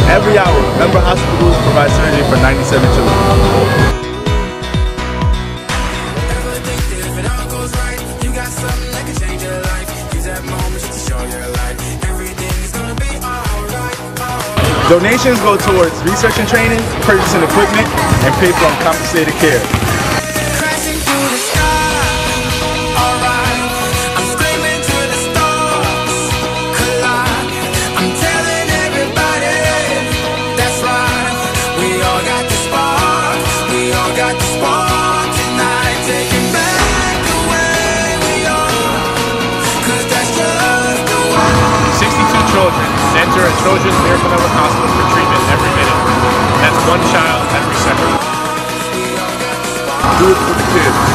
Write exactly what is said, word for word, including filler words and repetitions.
every hour. Member hospitals provide surgery for ninety-seven children. Donations go towards research and training, purchasing equipment, and pay for uncompensated care. sixty-two children enter a Children's Miracle Network Hospital for treatment every minute. That's one child every second. Do it for the kids.